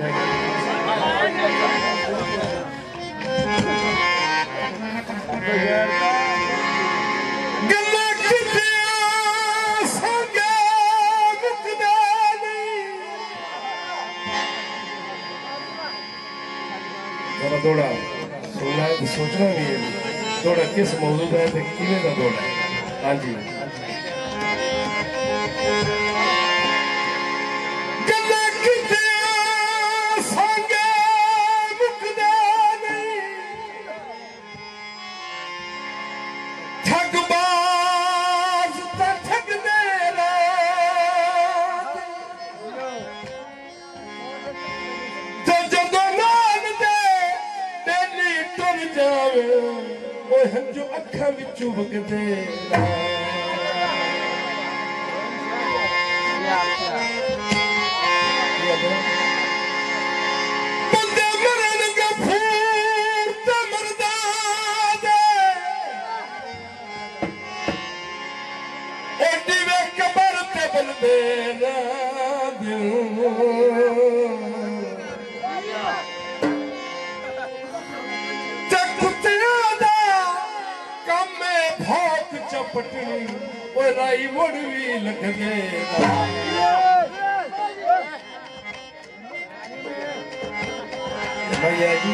दौड़ा सोचना भी है दौड़ा किस मौजू का है किवें दा दौड़ा है। हाँ जी जो अखा विचू वगदे बंदे मरन गफूर ते मरदा दे एडी वे कबर ते बंदे ना चपटनी और राई मुड़वी लग गए भैया जी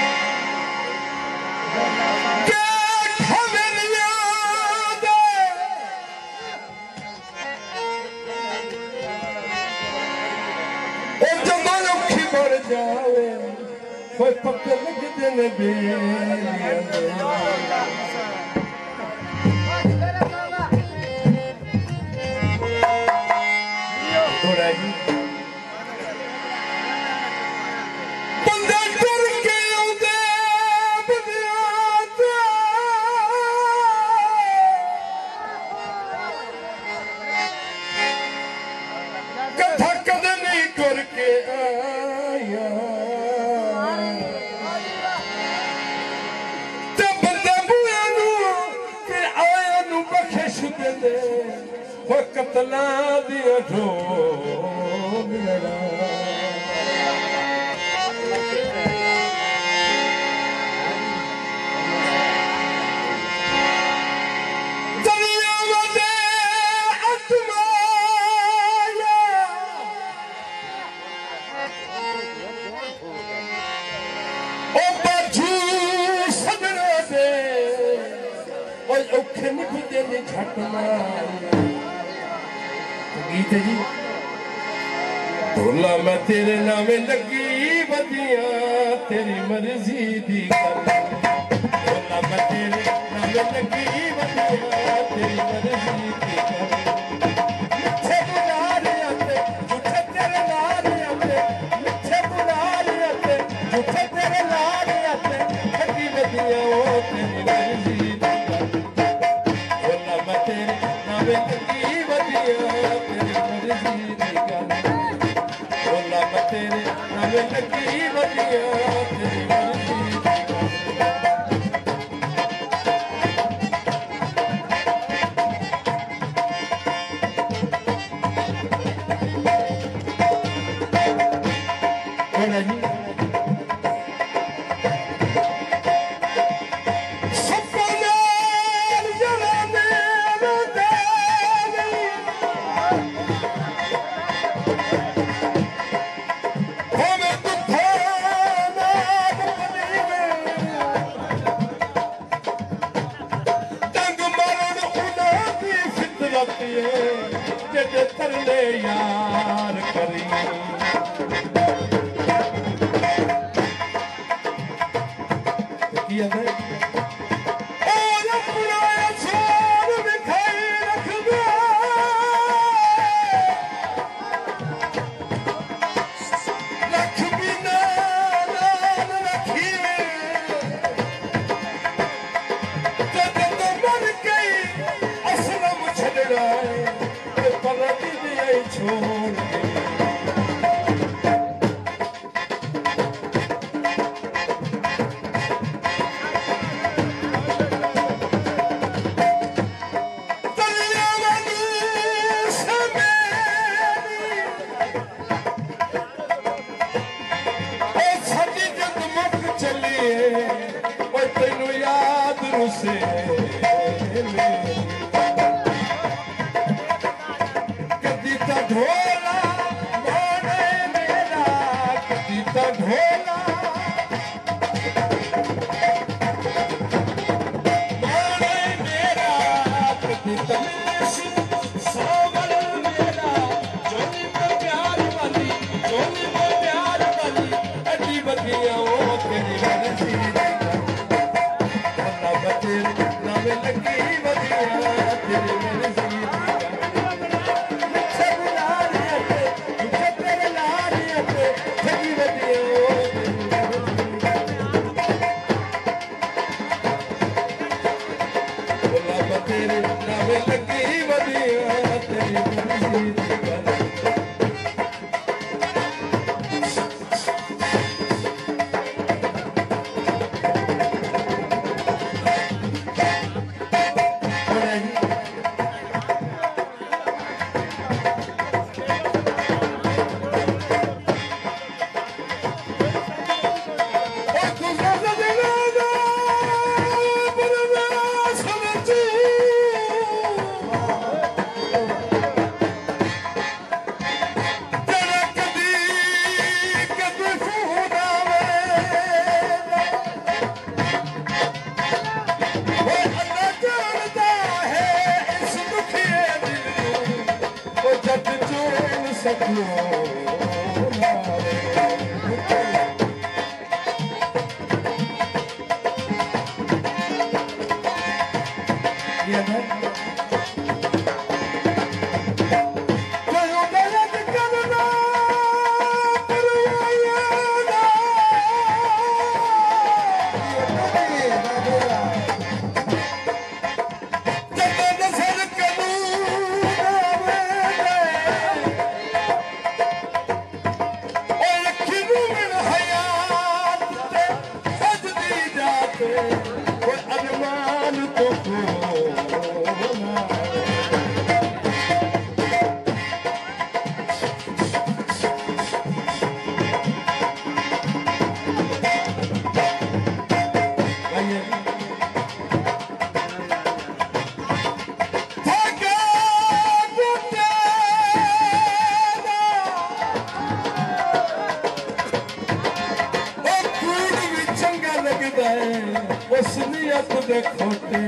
बढ़ जावे कोई पक्के लग देने बे बंदे डर के आउंदे बनियाते कथा कदे नहीं कर के आया ते बंदे बुआ नू ते आया नू बख्श दे दे वो कतला दिया ठो गीत जी ढोला मैं तेरे नामे लगी बदिया तेरी मर्जी दी ढोला मैं तेरे नामे लगी बदिया तेरी मर्जी दी मिठे बुलारे आते झूठे तेरे लारे आते मिठे बुलारे आते झूठे तेरे लारे आते लगी बदिया ओ तेरी मर्जी दी ढोला मैं तेरे नामे लगी बदिया तेरे नामे लगी बदिया तेरी मर्जी तरले यार करी तुसे कदी तो ढोला मोने मेरा कदी तो ढोला मोने मेरा कदी तो सोमल मेरा जोनी में प्यार वाली अड्डी बतिया वो तेरी मर्जी नवे लगी बतिया तेरी मर्जी नवे लगी बतिया तेरी मर्जी वसनियत दे खोटे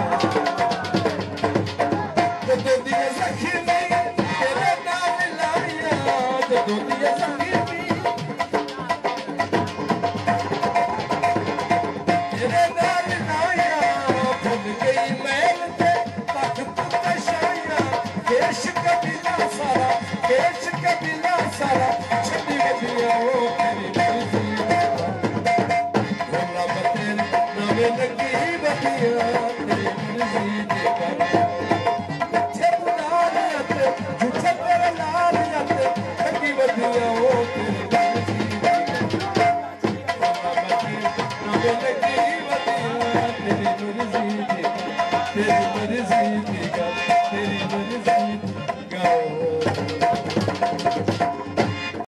तो दिया सखी नहीं तेरे नाम लाया तो दिया सखी तेरे नाम लाया भूल गई मैल ते तख्त ते शाया केश कबीला सारा छड़ी बदिया वो तेरी मर्जी भोला बतेर नवे लगी बतिया तेरी मर्जी दे कर झूठे बुलारियत झूठे तेरे लारियत लगी बतिया वो तेरी मर्जी दे भोला बतेर नवे लगी बतिया तेरी मर्जी दे तेरी मर्जी दे तेरी मर्जी गाओ